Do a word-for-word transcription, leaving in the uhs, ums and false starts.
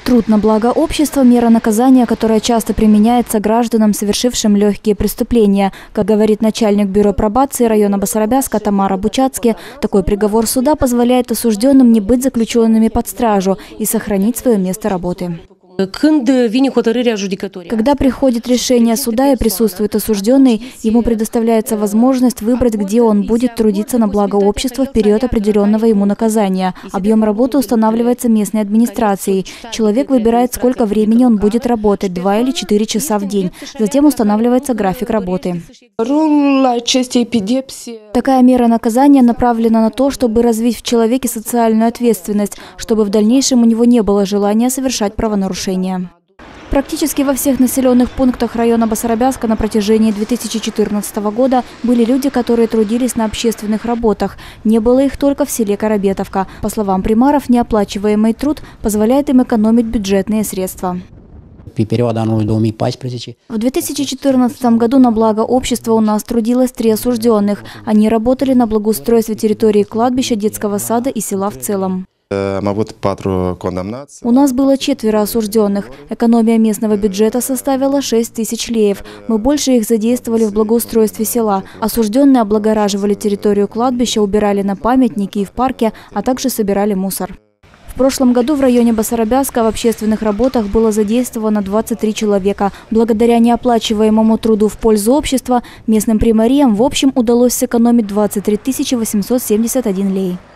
Труд на благо общества – мера наказания, которая часто применяется гражданам, совершившим легкие преступления. Как говорит начальник бюро пробации района Басарабяска Тамара Бучацки, такой приговор суда позволяет осужденным не быть заключенными под стражу и сохранить свое место работы. Когда приходит решение суда и присутствует осужденный, ему предоставляется возможность выбрать, где он будет трудиться на благо общества в период определенного ему наказания. Объем работы устанавливается местной администрацией. Человек выбирает, сколько времени он будет работать – два или четыре часа в день. Затем устанавливается график работы. Такая мера наказания направлена на то, чтобы развить в человеке социальную ответственность, чтобы в дальнейшем у него не было желания совершать правонарушения. Практически во всех населенных пунктах района Басарабяска на протяжении две тысячи четырнадцатого года были люди, которые трудились на общественных работах. Не было их только в селе Карабетовка. По словам примаров, неоплачиваемый труд позволяет им экономить бюджетные средства. В две тысячи четырнадцатом году на благо общества у нас трудилось три осужденных. Они работали на благоустройстве территории кладбища, детского сада и села в целом. У нас было четверо осужденных. Экономия местного бюджета составила шесть тысяч леев. Мы больше их задействовали в благоустройстве села. Осужденные облагораживали территорию кладбища, убирали на памятники и в парке, а также собирали мусор. В прошлом году в районе Басарабяска в общественных работах было задействовано двадцать три человека. Благодаря неоплачиваемому труду в пользу общества местным примариям в общем удалось сэкономить двадцать три тысячи восемьсот семьдесят один лей.